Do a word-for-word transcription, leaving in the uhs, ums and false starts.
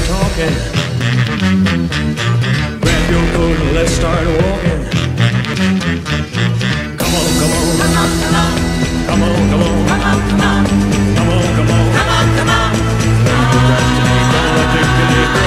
talking. Grab your coat and let's start walking. Come on, come on, come on, come on, come on, come on, come on, come on, come on, come on, come on, come on. Come on, come on.